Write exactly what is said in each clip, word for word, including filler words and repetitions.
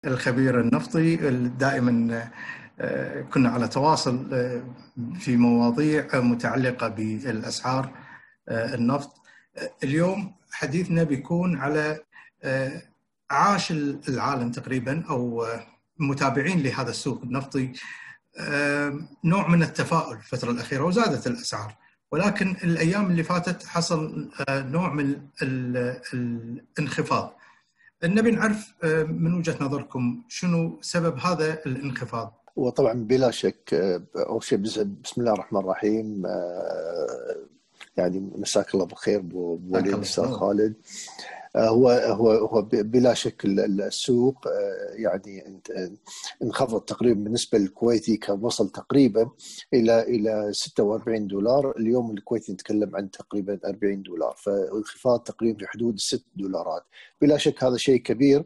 الخبير النفطي. دائما كنا على تواصل في مواضيع متعلقة بالأسعار النفط. اليوم حديثنا بيكون على عاش العالم تقريبا أو متابعين لهذا السوق النفطي نوع من التفاؤل الفترة الأخيرة، وزادت الأسعار، ولكن الأيام اللي فاتت حصل نوع من الانخفاض. نبي نعرف من وجهة نظركم شنو سبب هذا الانخفاض؟ وطبعا بلا شك أول شيء بسم الله الرحمن الرحيم، يعني مساك الله بالخير ابو وليد استاذ خالد. هو هو هو بلا شك السوق يعني انخفض تقريبا. بالنسبه للكويتي كان وصل تقريبا الى الى ستة وأربعين دولار، اليوم الكويتي نتكلم عن تقريبا أربعين دولار، فانخفاض تقريبا في حدود ست دولارات. بلا شك هذا شيء كبير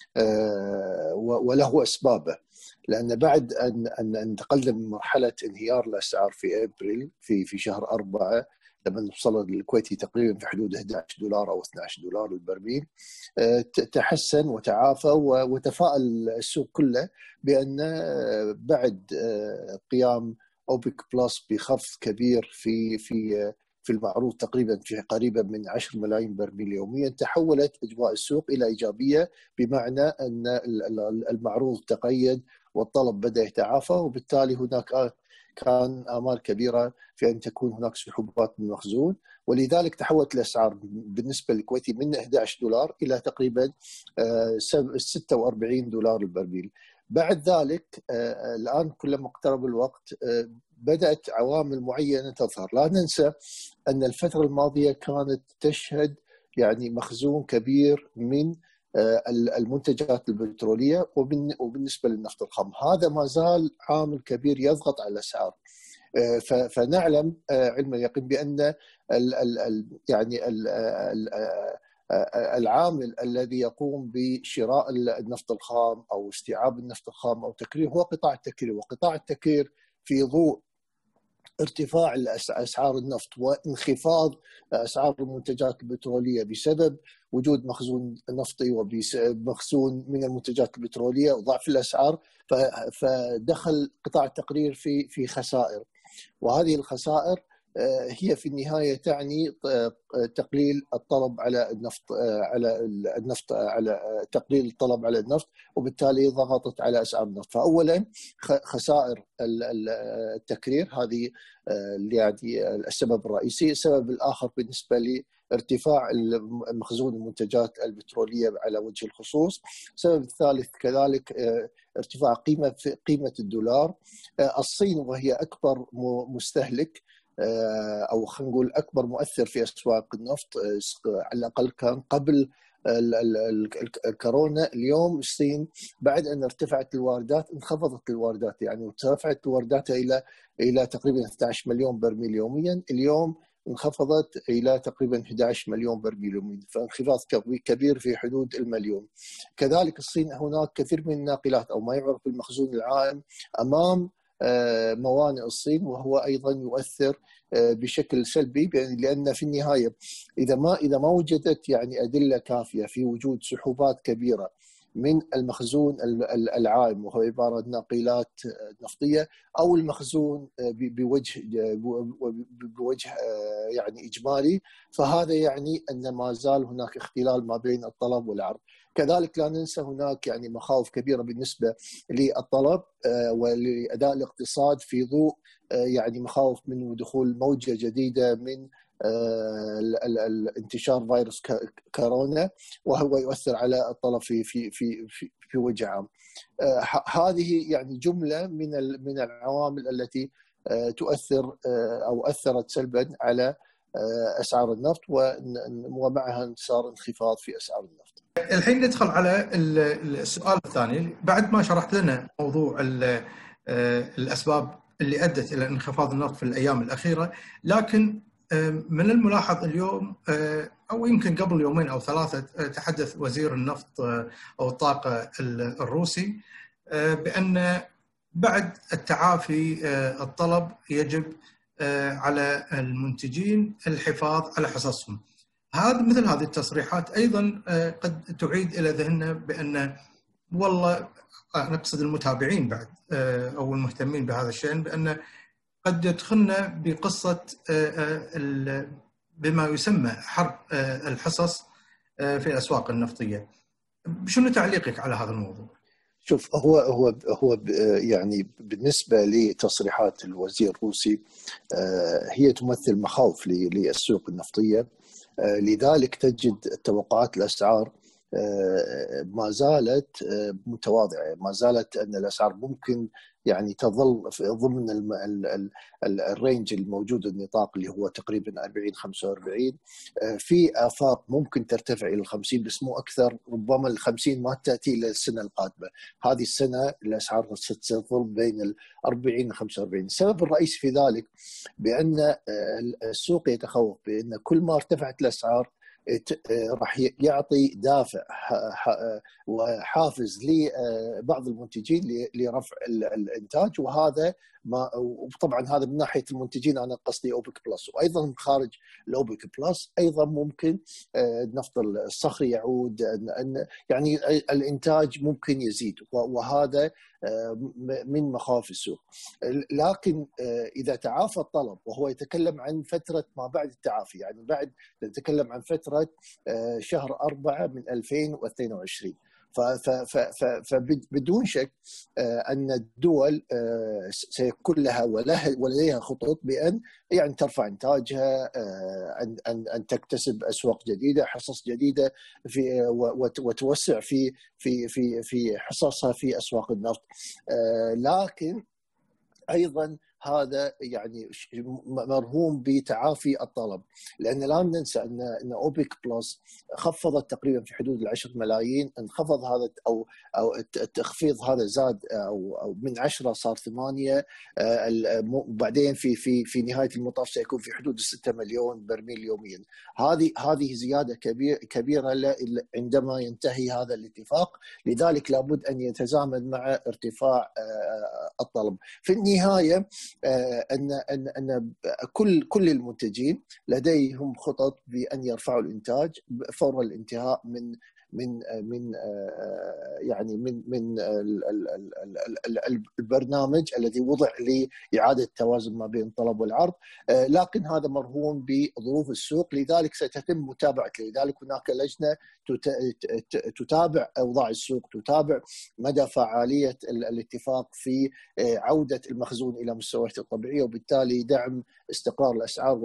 وله اسبابه، لان بعد ان ان انتقلنا من مرحله انهيار الاسعار في ابريل في في شهر أربعة لما وصل الكويتي تقريبا في حدود أحد عشر دولار او اثني عشر دولار البرميل، تحسن وتعافى وتفاءل السوق كله بان بعد قيام اوبك بلس بخفض كبير في في في المعروض تقريبا في قريبا من عشرة ملايين برميل يوميا، تحولت اجواء السوق الى ايجابيه، بمعنى ان المعروض تقيد والطلب بدا يتعافى، وبالتالي هناك كان آمال كبيرة في أن تكون هناك سحوبات من المخزون، ولذلك تحولت الأسعار بالنسبة للكويتي من أحد عشر دولار إلى تقريبا ستة وأربعين دولار البرميل. بعد ذلك الآن كلما اقترب الوقت بدأت عوامل معينة تظهر. لا ننسى أن الفترة الماضية كانت تشهد يعني مخزون كبير من المنتجات البترولية وبالنسبة للنفط الخام، هذا ما زال عامل كبير يضغط على الأسعار. فنعلم علم اليقين بأن يعني العامل الذي يقوم بشراء النفط الخام أو استيعاب النفط الخام أو تكرير هو قطاع التكرير، وقطاع التكرير في ضوء ارتفاع اسعار النفط وانخفاض اسعار المنتجات البتروليه بسبب وجود مخزون نفطي ومخزون من المنتجات البتروليه وضعف الاسعار، فدخل قطاع التقرير في في خسائر، وهذه الخسائر هي في النهايه تعني تقليل الطلب على النفط على النفط على تقليل الطلب على النفط، وبالتالي ضغطت على اسعار النفط. فاولا خسائر التكرير، هذه يعني السبب الرئيسي. السبب الاخر بالنسبه لارتفاع مخزون المنتجات البتروليه على وجه الخصوص. السبب الثالث كذلك ارتفاع قيمه قيمه الدولار. الصين وهي اكبر مستهلك او خلينا نقول اكبر مؤثر في اسواق النفط، على الاقل كان قبل الكورونا، اليوم الصين بعد ان ارتفعت الواردات انخفضت الواردات، يعني ارتفعت وارداتها الى الى تقريبا اثني عشر مليون برميل يوميا، اليوم انخفضت الى تقريبا أحد عشر مليون برميل يوميا، فانخفاض كبير في حدود المليون. كذلك الصين هناك كثير من الناقلات او ما يعرف بالمخزون العائم امام موانئ الصين، وهو ايضا يؤثر بشكل سلبي، لان في النهايه اذا ما اذا ما وجدت يعني ادله كافيه في وجود سحوبات كبيره من المخزون العائم وهو عباره عن ناقلات نفطيه او المخزون بوجه بوجه يعني اجمالي، فهذا يعني ان ما زال هناك اختلال ما بين الطلب والعرض. كذلك لا ننسى هناك يعني مخاوف كبيرة بالنسبة للطلب ولأداء الاقتصاد في ضوء يعني مخاوف من دخول موجة جديدة من الانتشار فيروس كورونا، وهو يؤثر على الطلب في في في في, في وجه عام. هذه يعني جملة من من العوامل التي تؤثر أو أثرت سلبا على أسعار النفط، ومعها صار انخفاض في أسعار النفط. الحين ندخل على السؤال الثاني. بعد ما شرحت لنا موضوع الأسباب اللي أدت إلى انخفاض النفط في الأيام الأخيرة، لكن من الملاحظ اليوم أو يمكن قبل يومين أو ثلاثة تحدث وزير النفط أو الطاقة الروسي بأن بعد التعافي الطلب يجب على المنتجين الحفاظ على حصصهم. هذا مثل هذه التصريحات أيضا قد تعيد إلى ذهننا بأن والله أنا أقصد المتابعين بعد أو المهتمين بهذا الشأن، بأن قد يدخلنا بقصة بما يسمى حرب الحصص في الأسواق النفطية. شنو تعليقك على هذا الموضوع؟ شوف، هو هو هو يعني بالنسبة لتصريحات الوزير الروسي هي تمثل مخاوف للسوق النفطية، لذلك تجد توقعات الأسعار ما زالت متواضعة، ما زالت أن الأسعار ممكن يعني تظل ضمن الرينج الموجود، النطاق اللي هو تقريبا أربعين خمسة وأربعين، في آفاق ممكن ترتفع إلى الخمسين بس مو أكثر. ربما الخمسين ما تأتي إلى السنة القادمة. هذه السنة الأسعار ستظل بين الأربعين وخمسة وأربعين. السبب الرئيسي في ذلك بأن السوق يتخوف بأن كل ما ارتفعت الأسعار راح يعطي دافع وحافز لبعض المنتجين لرفع الانتاج، وهذا ما وطبعا هذا من ناحيه المنتجين، انا قصدي اوبك بلس، وايضا خارج الاوبك بلس ايضا ممكن النفط الصخري يعود، ان يعني الانتاج ممكن يزيد، وهذا من مخاوف السوق. لكن اذا تعافى الطلب، وهو يتكلم عن فتره ما بعد التعافي، يعني بعد نتكلم عن فتره شهر أربعة من ألفين واثنين وعشرين، فبدون شك أن الدول سيكون لها ولديها خطط بأن يعني ترفع إنتاجها، أن أن أن تكتسب أسواق جديدة، حصص جديدة في وتوسع في في في في حصصها في أسواق النفط. لكن أيضا هذا يعني مرهون بتعافي الطلب، لأن لا ننسى أن أن أوبك بلس خفضت تقريبا في حدود العشر ملايين، انخفض هذا أو أو التخفيض هذا زاد أو أو من عشرة صار ثمانية، وبعدين في في في نهاية المطاف سيكون في حدود ستة مليون برميل يوميا. هذه هذه زيادة كبيرة كبيرة عندما ينتهي هذا الاتفاق، لذلك لابد أن يتزامن مع ارتفاع الطلب. في النهاية أن أن أن كل كل المنتجين لديهم خطط بأن يرفعوا الإنتاج فور الانتهاء من من من يعني من من البرنامج الذي وضع لإعادة التوازن ما بين الطلب والعرض، لكن هذا مرهون بظروف السوق، لذلك ستتم متابعة. لذلك هناك لجنة تتابع أوضاع السوق، تتابع مدى فعالية الاتفاق في عودة المخزون إلى مستوياته الطبيعية، وبالتالي دعم استقرار الأسعار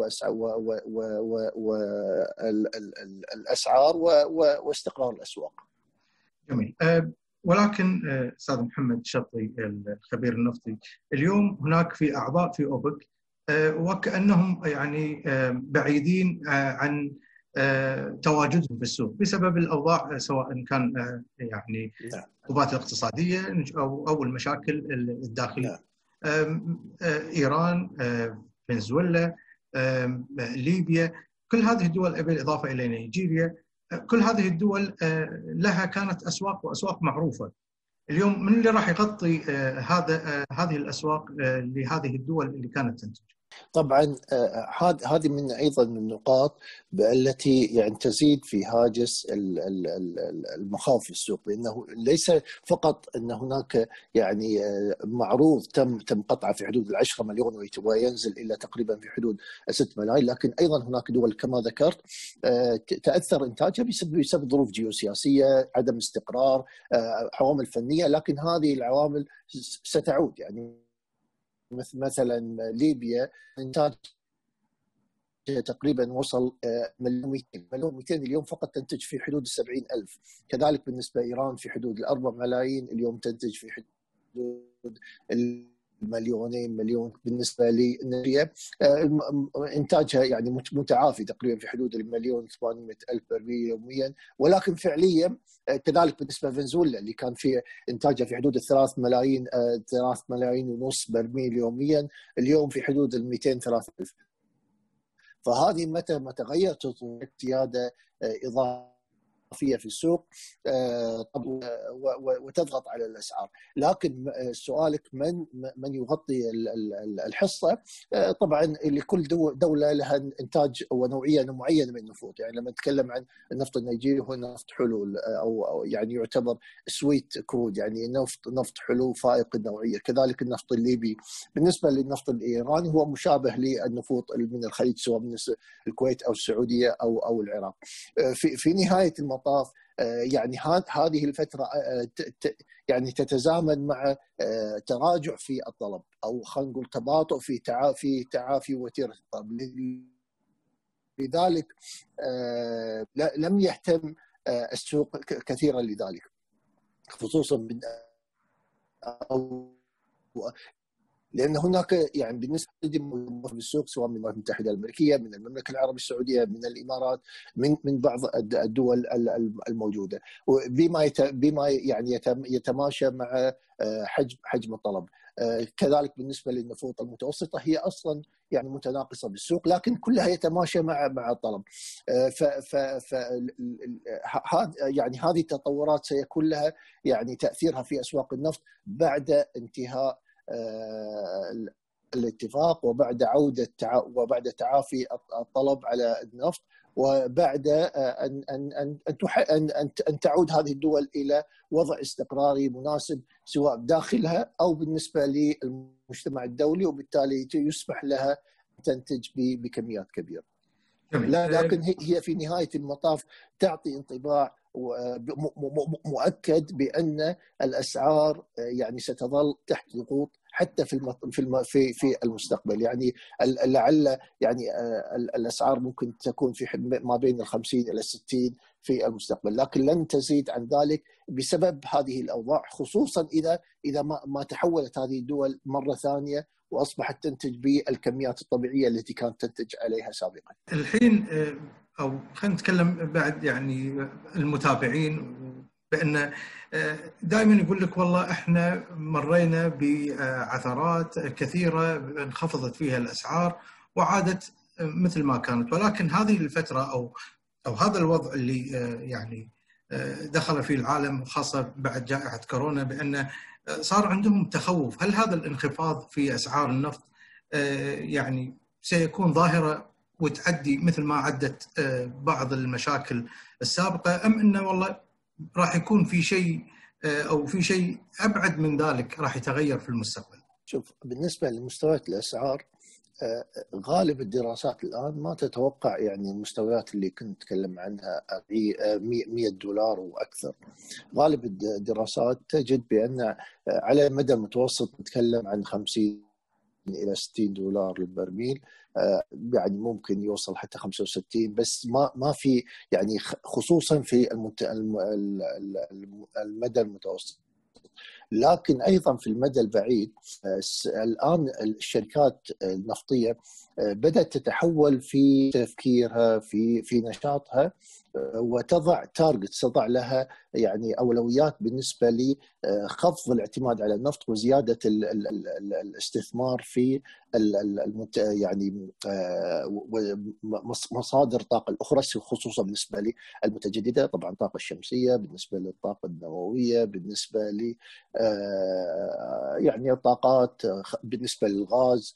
والأسعار واستقرار الأسواق. جميل. أه ولكن أستاذ محمد شطي الخبير النفطي، اليوم هناك في أعضاء في أوبك أه وكأنهم يعني أه بعيدين أه عن أه تواجدهم في السوق بسبب الأوضاع، سواء كان أه يعني العقوبات الاقتصادية أو أو المشاكل الداخلية. أه إيران، أه فنزويلا، أه ليبيا، كل هذه الدول بالإضافة إلى نيجيريا، كل هذه الدول لها كانت أسواق وأسواق معروفة. اليوم من اللي راح يغطي هذا هذه الأسواق لهذه الدول اللي كانت تنتج؟ طبعا هذه من ايضا من النقاط التي يعني تزيد في هاجس المخاوف في السوق، لانه ليس فقط ان هناك يعني معروض تم تم قطعه في حدود العشرة مليون وينزل الى تقريبا في حدود ست ملايين، لكن ايضا هناك دول كما ذكرت تاثر انتاجها بسبب بسبب ظروف جيوسياسيه، عدم استقرار، عوامل فنيه، لكن هذه العوامل ستعود. يعني مثلا ليبيا انتاج تقريبا وصل مليون ومئتين مليون ومئتين اليوم فقط تنتج في حدود السبعين ألف. كذلك بالنسبة إيران في حدود الأربع ملايين اليوم تنتج في حدود المليونين مليون. بالنسبة لنيجيريا إنتاجها يعني متعافي تقريبا في حدود المليون وثمانمئة ألف برميل يوميا، ولكن فعليا كذلك بالنسبة لفنزويلا اللي كان في إنتاجها في حدود الثلاث ملايين ثلاث ملايين ونص برميل يوميا، اليوم في حدود المئتين وثلاثة ألف. فهذه متى ما تغيرت زيادة إضافية فيها في السوق وتضغط على الاسعار. لكن سؤالك من من يغطي الحصه، طبعا لكل دوله لها انتاج ونوعيه معينه من النفط. يعني لما نتكلم عن النفط النيجيري هو نفط حلو او يعني يعتبر سويت كرود، يعني نفط نفط حلو فائق النوعيه. كذلك النفط الليبي. بالنسبه للنفط الايراني هو مشابه للنفط من الخليج سواء من الكويت او السعوديه او او العراق. في في نهايه المطاف يعني هذه الفتره يعني تتزامن مع تراجع في الطلب، او خلينا نقول تباطؤ في تعافي تعافي وتيره الطلب. لذلك لم يهتم السوق كثيرا لذلك، خصوصا من أو لأن هناك يعني بالنسبة في السوق سواء من الولايات المتحدة الأمريكية، من المملكة العربية السعودية، من الإمارات، من من بعض الدول الموجودة، وبما بما يعني يتماشى مع حجم حجم الطلب. كذلك بالنسبة للنفوط المتوسطة هي أصلا يعني متناقصة بالسوق، لكن كلها يتماشى مع مع الطلب. ف ف ف يعني هذه التطورات سيكون لها يعني تأثيرها في أسواق النفط بعد انتهاء الاتفاق، وبعد عودة وبعد تعافي الطلب على النفط، وبعد أن أن أن أن أن تعود هذه الدول إلى وضع استقراري مناسب سواء داخلها أو بالنسبة للمجتمع الدولي، وبالتالي يسمح لها تنتج بكميات كبيرة. لكن هي في نهاية المطاف تعطي انطباع مؤكد بأن الأسعار يعني ستظل تحت ضغوط حتى في في في المستقبل. يعني لعل يعني الأسعار ممكن تكون في ما بين الخمسين إلى الستين في المستقبل، لكن لن تزيد عن ذلك بسبب هذه الأوضاع، خصوصا إذا إذا ما ما تحولت هذه الدول مرة ثانية وأصبحت تنتج بالكميات الطبيعية التي كانت تنتج عليها سابقا. الحين أو خلينا نتكلم بعد يعني المتابعين، بأن دائما يقول لك والله احنا مرينا بعثرات كثيرة انخفضت فيها الأسعار وعادت مثل ما كانت، ولكن هذه الفترة أو أو هذا الوضع اللي يعني دخل فيه العالم خاصة بعد جائحة كورونا، بأن صار عندهم تخوف. هل هذا الانخفاض في أسعار النفط يعني سيكون ظاهرة وتعدي مثل ما عدت بعض المشاكل السابقة، أم أنه والله راح يكون في شيء أو في شيء أبعد من ذلك راح يتغير في المستقبل؟ شوف، بالنسبة لمستويات الأسعار غالب الدراسات الآن ما تتوقع يعني المستويات اللي كنت أتكلم عنها مئة دولار وأكثر. غالب الدراسات تجد بأن على المدى المتوسط نتكلم عن خمسين إلى ستين دولار للبرميل، يعني ممكن يوصل حتى خمسة وستين، بس ما ما في يعني خصوصا في المدى المتوسط. لكن أيضا في المدى البعيد الآن الشركات النفطية بدأت تتحول في تفكيرها في في نشاطها وتضع تارجت، تضع لها يعني أولويات بالنسبة لخفض الاعتماد على النفط وزيادة ال ال ال الاستثمار في المت يعني مصادر الطاقة الأخرى، خصوصا بالنسبة للمتجددة، طبعا الطاقة الشمسية، بالنسبة للطاقة النووية، بالنسبة ل يعني الطاقات، بالنسبة للغاز،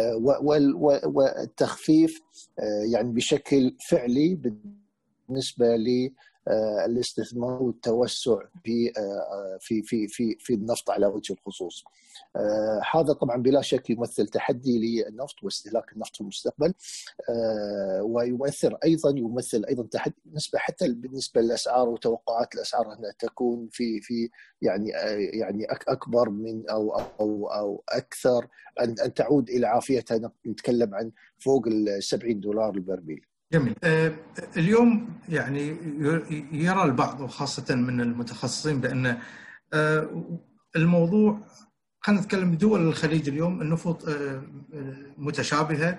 والتخفيف يعني بشكل فعلي بالنسبة للاستثمار والتوسع في في في في في النفط على وجه الخصوص. هذا طبعا بلا شك يمثل تحدي للنفط واستهلاك النفط في المستقبل، ويؤثر ايضا يمثل ايضا تحدي بالنسبه حتى بالنسبه للاسعار وتوقعات الاسعار انها تكون في في يعني يعني اكبر من او او او اكثر ان ان تعود الى عافيتها. نتكلم عن فوق ال سبعين دولار البرميل. جميل. اليوم يعني يرى البعض وخاصة من المتخصصين بأن الموضوع، خلينا نتكلم دول الخليج اليوم النفط متشابهة،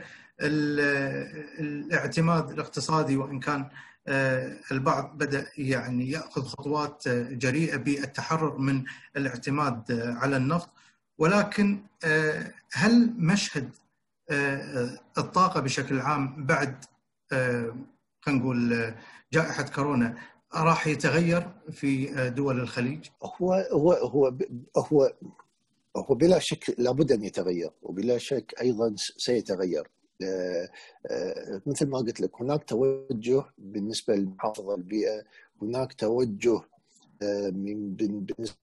الاعتماد الاقتصادي وإن كان البعض بدأ يعني يأخذ خطوات جريئة بالتحرر من الاعتماد على النفط، ولكن هل مشهد الطاقة بشكل عام بعد خلينا نقول جائحة كورونا راح يتغير في دول الخليج؟ هو هو هو هو هو بلا شك لابد ان يتغير، وبلا شك ايضا سيتغير. مثل ما قلت لك هناك توجه بالنسبه لمحافظه البيئه، هناك توجه بالنسبه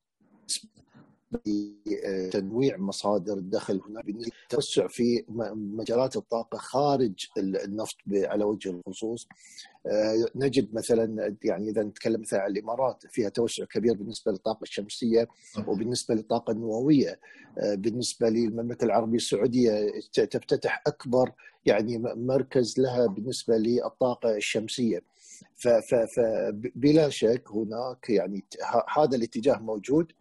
لتنويع مصادر الدخل، هناك بالنسبه للتوسع في مجالات الطاقه خارج النفط على وجه الخصوص. نجد مثلا يعني اذا نتكلم مثلا عن الامارات فيها توسع كبير بالنسبه للطاقه الشمسيه وبالنسبه للطاقه النوويه. بالنسبه للمملكه العربيه السعوديه تفتتح اكبر يعني مركز لها بالنسبه للطاقه الشمسيه. فبلا شك هناك يعني هذا الاتجاه موجود،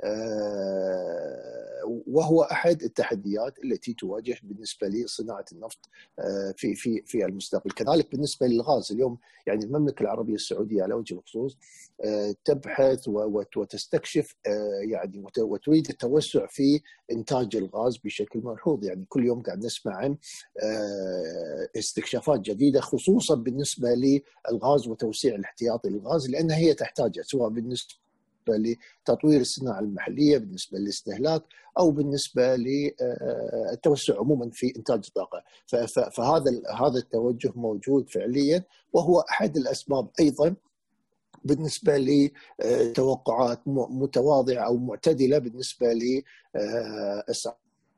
وهو احد التحديات التي تواجه بالنسبه لصناعه النفط في في في المستقبل. كذلك بالنسبه للغاز اليوم يعني المملكه العربيه السعوديه على وجه الخصوص تبحث وتستكشف يعني وتريد التوسع في انتاج الغاز بشكل ملحوظ. يعني كل يوم قاعد نسمع عن استكشافات جديده خصوصا بالنسبه للغاز وتوسيع الاحتياطي للغاز، لانها هي تحتاجه سواء بالنسبه لتطوير الصناعه المحليه، بالنسبه للاستهلاك، او بالنسبه للتوسع عموما في انتاج الطاقه. فهذا هذا التوجه موجود فعليا، وهو احد الاسباب ايضا بالنسبه لتوقعات متواضعه او معتدله بالنسبه لاسعار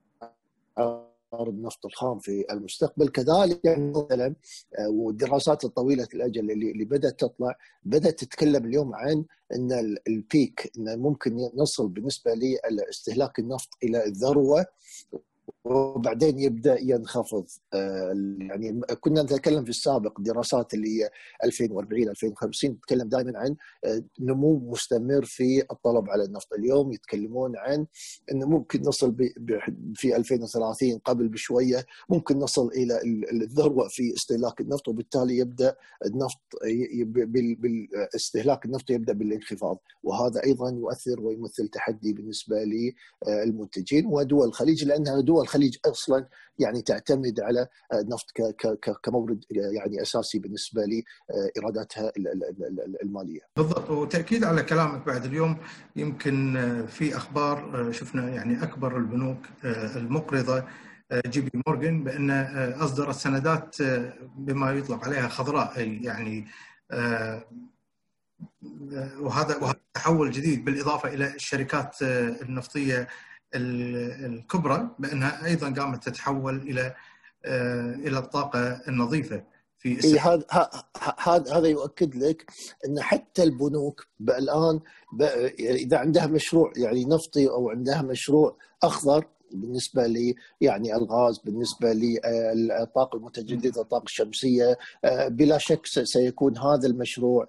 النفط الخام في المستقبل. كذلك يعني مثلا والدراسات الطويله الاجل اللي, اللي بدات تطلع بدات تتكلم اليوم عن ان البيك ان ممكن نصل بالنسبه لاستهلاك النفط الى الذروه وبعدين يبدا ينخفض. يعني كنا نتكلم في السابق دراسات اللي هي ألفين وأربعين ألفين وخمسين تتكلم دائما عن نمو مستمر في الطلب على النفط. اليوم يتكلمون عن انه ممكن نصل في ألفين وثلاثين قبل بشويه ممكن نصل الى الذروه في استهلاك النفط، وبالتالي يبدا النفط بالاستهلاك النفط يبدا بالانخفاض، وهذا ايضا يؤثر ويمثل تحدي بالنسبه للمنتجين ودول الخليج، لانها دول الخليج اصلا يعني تعتمد على النفط كمورد يعني اساسي بالنسبه لايراداتها الماليه. بالضبط، وتاكيد على كلامك بعد اليوم يمكن في اخبار شفنا يعني اكبر البنوك المقرضه جي بي مورغان بان اصدرت سندات بما يطلق عليها خضراء، يعني وهذا وهذا تحول جديد بالاضافه الى الشركات النفطيه الكبرى بانها ايضا قامت تتحول الى الى الطاقه النظيفه في إيه هذا هذا هذا يؤكد لك ان حتى البنوك الان اذا عندها مشروع يعني نفطي او عندها مشروع اخضر بالنسبه لي يعني الغاز، بالنسبه للطاقه المتجدده الطاقه الشمسيه، بلا شك سيكون هذا المشروع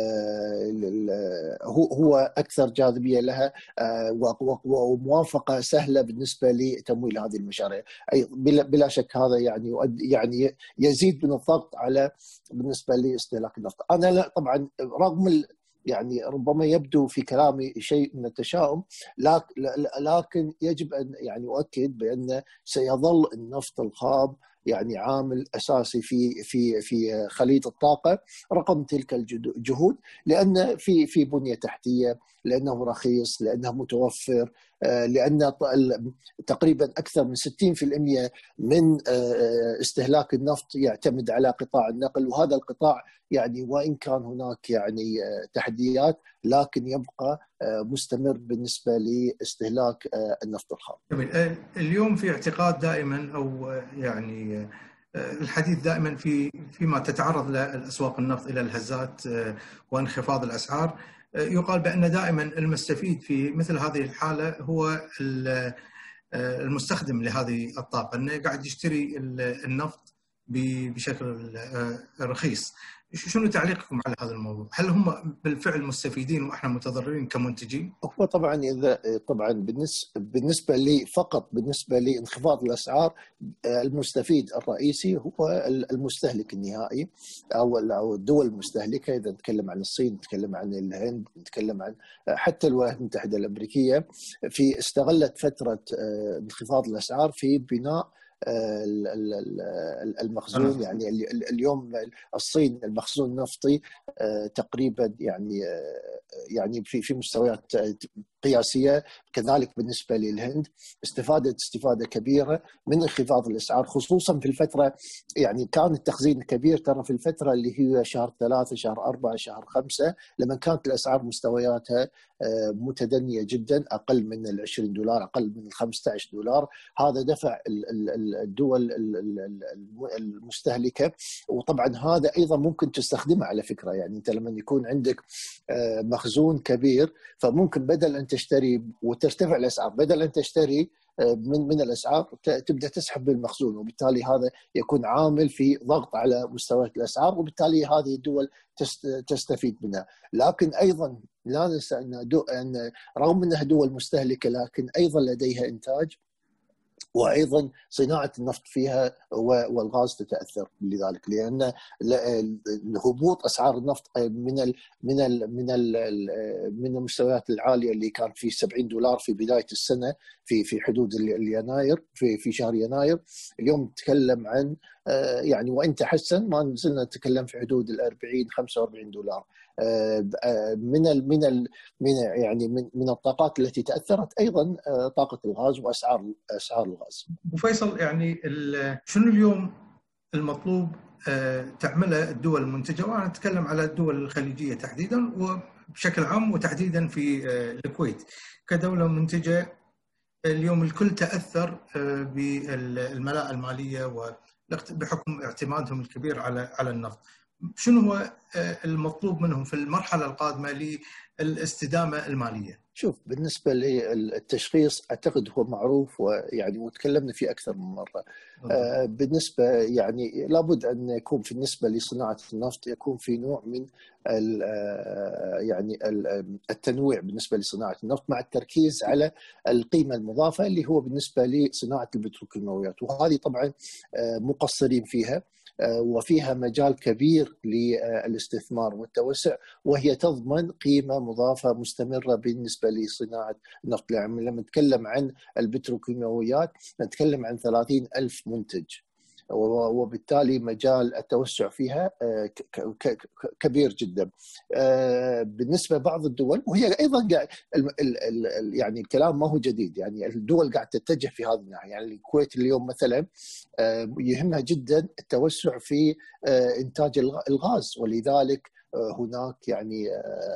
هو هو اكثر جاذبيه لها وموافقه سهله بالنسبه لتمويل هذه المشاريع. اي بلا شك هذا يعني يعني يزيد من الضغط على بالنسبه لاستهلاك النفط. انا لا طبعا رغم يعني ربما يبدو في كلامي شيء من التشاؤم، لكن يجب ان يعني اؤكد بان سيظل النفط الخام يعني عامل اساسي في في في خليط الطاقه رغم تلك الجهود، لان في في بنيه تحتيه، لانه رخيص، لانه متوفر، لان تقريبا اكثر من ستين بالمئة من استهلاك النفط يعتمد على قطاع النقل، وهذا القطاع يعني وان كان هناك يعني تحديات لكن يبقى مستمر بالنسبه لاستهلاك النفط الخام. جميل. اليوم في اعتقاد دائما او يعني الحديث دائما في فيما تتعرض للاسواق النفط الى الهزات وانخفاض الاسعار، يقال بان دائما المستفيد في مثل هذه الحاله هو المستخدم لهذه الطاقه، انه قاعد يشتري النفط بشكل رخيص. شنو تعليقكم على هذا الموضوع؟ هل هم بالفعل مستفيدين واحنا متضررين كمنتجين؟ هو طبعا اذا طبعا بالنسبه بالنسبه لي فقط بالنسبه لانخفاض الاسعار المستفيد الرئيسي هو المستهلك النهائي او الدول المستهلكه. اذا نتكلم عن الصين، نتكلم عن الهند، نتكلم عن حتى الولايات المتحده الامريكيه، في استغلت فتره انخفاض الاسعار في بناء المخزون. يعني اليوم الصين المخزون النفطي تقريبا يعني يعني في في مستويات قياسيه، كذلك بالنسبه للهند استفادت استفاده كبيره من انخفاض الاسعار، خصوصا في الفتره يعني كان التخزين كبير ترى في الفتره اللي هي شهر ثلاثة شهر أربعة شهر خمسة، لما كانت الاسعار مستوياتها متدنيه جدا، اقل من ال عشرين دولار، اقل من ال خمسة عشر دولار. هذا دفع الدول المستهلكه، وطبعا هذا ايضا ممكن تستخدمه على فكره. يعني انت لما يكون عندك مخزون كبير فممكن بدل ان تشتري وترتفع الاسعار، بدل ان تشتري من من الاسعار تبدا تسحب بالمخزون، وبالتالي هذا يكون عامل في ضغط على مستويات الاسعار، وبالتالي هذه الدول تستفيد منها. لكن ايضا لا ننسى ان ان رغم انها دول مستهلكه لكن ايضا لديها انتاج، وايضا صناعه النفط فيها والغاز تتاثر لذلك، لان هبوط اسعار النفط من ال من ال من ال من المستويات العاليه اللي كان في سبعين دولار في بدايه السنه، في في حدود اليناير، في في شهر يناير، اليوم نتكلم عن يعني وان تحسن ما نزلنا نتكلم في حدود ال أربعين خمسة وأربعين دولار من ال من ال من يعني من من الطاقات التي تاثرت ايضا طاقه الغاز واسعار اسعار الغاز. وفيصل، يعني شنو اليوم المطلوب تعمله الدول المنتجه، وانا اتكلم على الدول الخليجيه تحديدا وبشكل عام، وتحديدا في الكويت كدوله منتجه. اليوم الكل تاثر بالملاءه الماليه وبحكم اعتمادهم الكبير على على النفط. شنو هو المطلوب منهم في المرحله القادمه للاستدامه الماليه؟ شوف، بالنسبه للتشخيص اعتقد هو معروف، ويعني وتكلمنا فيه اكثر من مره. آه بالنسبه يعني لابد ان يكون في بالنسبه لصناعه النفط يكون في نوع من ال يعني التنويع بالنسبه لصناعه النفط، مع التركيز على القيمه المضافه اللي هو بالنسبه لصناعه البتروكيماويات، وهذه طبعا مقصرين فيها وفيها مجال كبير للاستثمار والتوسع، وهي تضمن قيمة مضافة مستمرة بالنسبة لصناعة النفط. لما نتكلم عن البتروكيماويات نتكلم عن ثلاثين ألف منتج، وبالتالي مجال التوسع فيها كبير جدا. بالنسبة لبعض الدول، وهي أيضا يعني الكلام ما هو جديد، يعني الدول قاعدة تتجه في هذه الناحية. يعني الكويت اليوم مثلا يهمها جدا التوسع في إنتاج الغاز، ولذلك هناك يعني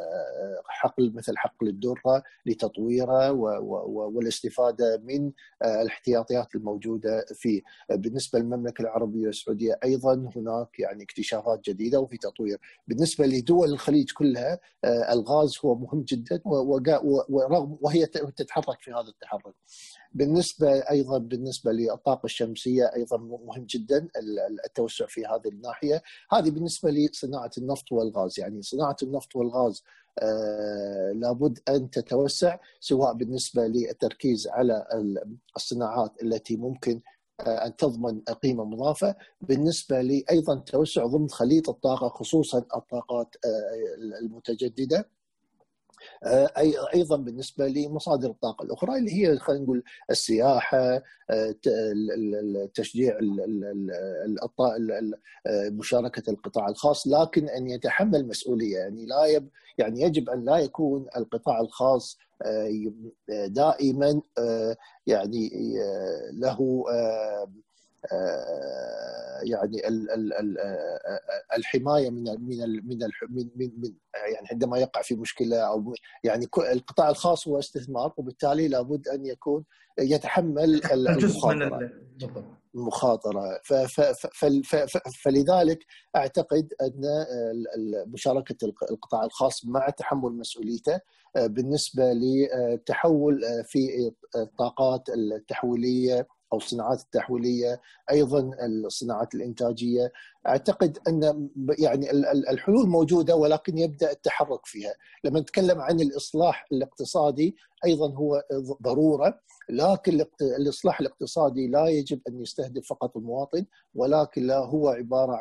حقل مثل حقل الدرة لتطويره والاستفادة من الاحتياطيات الموجودة فيه. بالنسبة للمملكة العربية السعودية أيضا هناك يعني اكتشافات جديدة وفي تطوير. بالنسبة لدول الخليج كلها الغاز هو مهم جدا، ورغم وهي تتحرك في هذا التحرك. بالنسبة أيضا بالنسبة للطاقة الشمسية أيضا مهم جدا التوسع في هذه الناحية. هذه بالنسبة لصناعة النفط والغاز. يعني صناعة النفط والغاز آه لابد أن تتوسع، سواء بالنسبة للتركيز على الصناعات التي ممكن أن تضمن قيمة مضافة، بالنسبة لي أيضا توسع ضمن خليط الطاقة، خصوصا الطاقات المتجددة. ايضا بالنسبه لمصادر الطاقه الاخرى اللي هي خلينا نقول السياحه، تشجيع مشاركه القطاع الخاص، لكن ان يتحمل مسؤوليه. يعني لا يب يعني يجب ان لا يكون القطاع الخاص دائما يعني له يعني الحمايه من من من من يعني عندما يقع في مشكله، او يعني القطاع الخاص هو استثمار، وبالتالي لابد ان يكون يتحمل المخاطره المخاطره فلذلك اعتقد ان مشاركه القطاع الخاص مع تحمل مسؤوليته بالنسبه للتحول في الطاقات التحويليه أو الصناعات التحويلية، أيضا الصناعات الإنتاجية. أعتقد أن يعني الحلول موجودة، ولكن يبدأ التحرك فيها. لما نتكلم عن الإصلاح الاقتصادي أيضا هو ضرورة، لكن الإصلاح الاقتصادي لا يجب أن يستهدف فقط المواطن، ولكن لا هو عبارة عن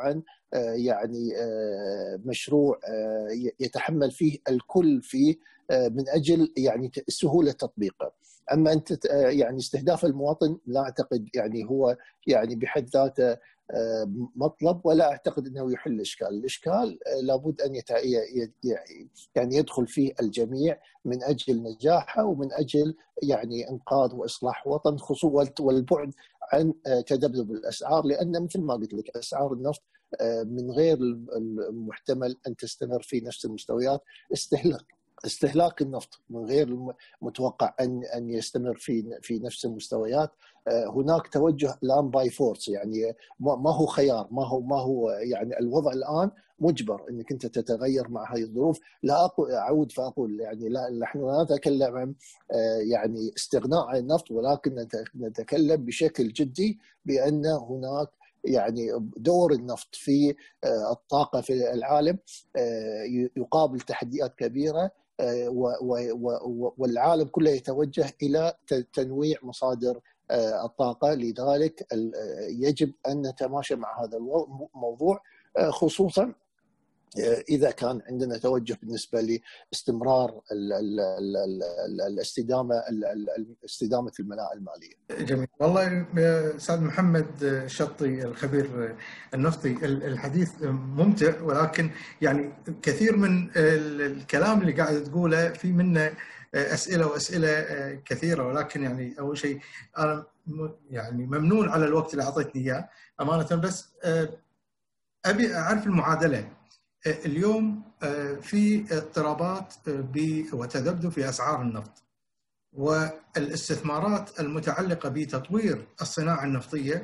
يعني مشروع يتحمل فيه الكل فيه من أجل يعني سهولة تطبيقه. أما أنت يعني استهداف المواطن لا أعتقد يعني هو يعني بحد ذاته مطلب، ولا أعتقد أنه يحل الإشكال. الإشكال لابد أن يت... يعني يدخل فيه الجميع من أجل نجاحه ومن أجل يعني إنقاذ وإصلاح وطن، خصوصا والبعد عن تذبذب الأسعار، لأن مثل ما قلت لك أسعار النفط من غير المحتمل أن تستمر في نفس المستويات. استهلاك استهلاك النفط من غير متوقع ان ان يستمر في في نفس المستويات. هناك توجه الان باي فورس، يعني ما هو خيار، ما هو ما هو يعني الوضع الان مجبر انك انت تتغير مع هذه الظروف. لا أقول اعود فاقول يعني لا، نحن لا نتكلم عن يعني استغناء عن النفط، ولكن نتكلم بشكل جدي بان هناك يعني دور النفط في الطاقة في العالم يقابل تحديات كبيرة، والعالم كله يتوجه إلى تنويع مصادر الطاقة. لذلك يجب أن نتماشى مع هذا الموضوع، خصوصا إذا كان عندنا توجه بالنسبة لاستمرار الاستدامة استدامة الملاءة المالية. جميل والله أستاذ محمد الشطي الخبير النفطي، الحديث ممتع، ولكن يعني كثير من الكلام اللي قاعد تقوله في منه أسئلة وأسئلة كثيرة، ولكن يعني أول شيء أنا يعني ممنون على الوقت اللي أعطيتني إياه أمانة. بس أبي أعرف المعادلة. اليوم في اضطرابات وتذبذب في أسعار النفط، والاستثمارات المتعلقة بتطوير الصناعة النفطية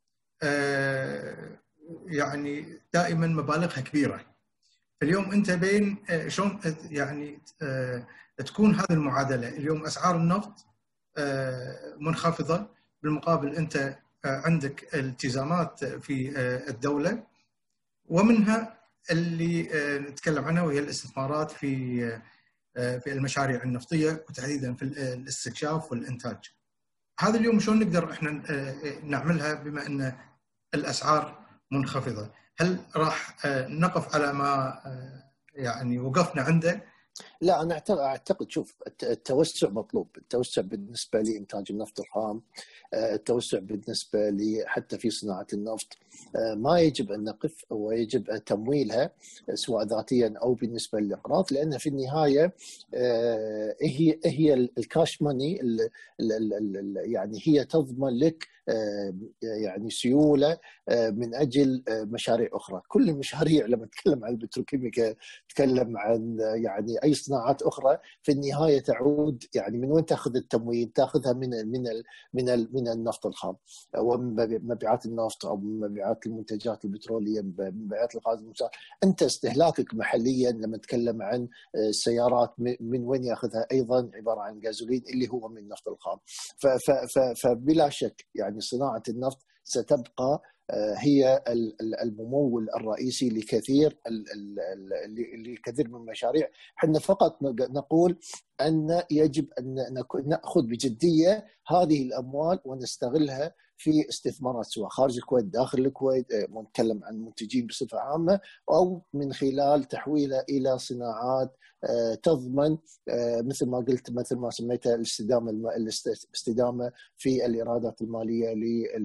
يعني دائما مبالغها كبيرة. اليوم أنت بين شلون يعني تكون هذه المعادلة؟ اليوم أسعار النفط منخفضة، بالمقابل أنت عندك التزامات في الدولة، ومنها اللي نتكلم عنها وهي الاستثمارات في في المشاريع النفطية، وتحديدا في الاستكشاف والإنتاج. هذا اليوم شلون نقدر احنا نعملها بما ان الأسعار منخفضة؟ هل راح نقف على ما يعني وقفنا عنده؟ لا، أنا أعتقد شوف التوسع مطلوب، التوسع بالنسبة لإنتاج النفط الخام، التوسع بالنسبة لي حتى في صناعة النفط. ما يجب أن نقف، ويجب تمويلها سواء ذاتيا أو بالنسبة للإقراض، لأن في النهاية هي هي الكاش ماني، يعني هي تضمن لك يعني سيولة من أجل مشاريع أخرى. كل المشاريع لما نتكلم عن البتروكيميكا، نتكلم عن يعني أي صناعات أخرى، في النهاية تعود يعني من وين تأخذ التمويل؟ تأخذها من من من من النفط الخام ومن مبيعات النفط أو من مبيعات المنتجات البترولية، من مبيعات الغاز المسال. أنت استهلاكك محليا لما نتكلم عن السيارات من وين يأخذها؟ أيضا عبارة عن غازولين اللي هو من النفط الخام. فبلا شك يعني صناعة النفط ستبقى هي الممول الرئيسي لكثير لكثير من المشاريع. احنا فقط نقول أن يجب أن نأخذ بجدية هذه الأموال ونستغلها في استثمارات سواء خارج الكويت داخل الكويت، نتكلم عن منتجين بصفة عامة، أو من خلال تحويلها إلى صناعات تضمن مثل ما قلت، مثل ما سميتها الاستدامة الاستدامة في الإيرادات المالية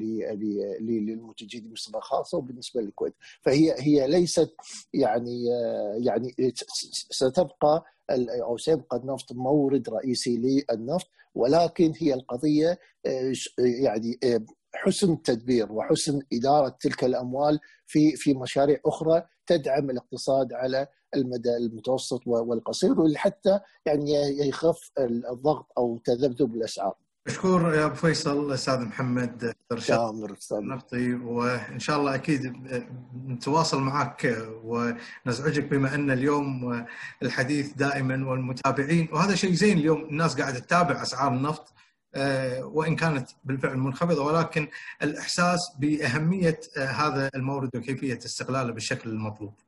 للمنتجين بصفة خاصة وبالنسبة للكويت. فهي هي ليست يعني يعني ستبقى أو سيبقى النفط مورد رئيسي للنفط، ولكن هي القضية يعني حسن التدبير وحسن إدارة تلك الأموال في في مشاريع أخرى تدعم الاقتصاد على المدى المتوسط والقصير، وحتى يعني يخف الضغط أو تذبذب الأسعار. مشكور يا أبو فيصل. أستاذ محمد شامر النفطي، وإن شاء الله أكيد نتواصل معك ونزعجك، بما أن اليوم الحديث دائما والمتابعين، وهذا شيء زين. اليوم الناس قاعدة تتابع أسعار النفط وإن كانت بالفعل منخفضة، ولكن الإحساس بأهمية هذا المورد وكيفية استغلاله بالشكل المطلوب.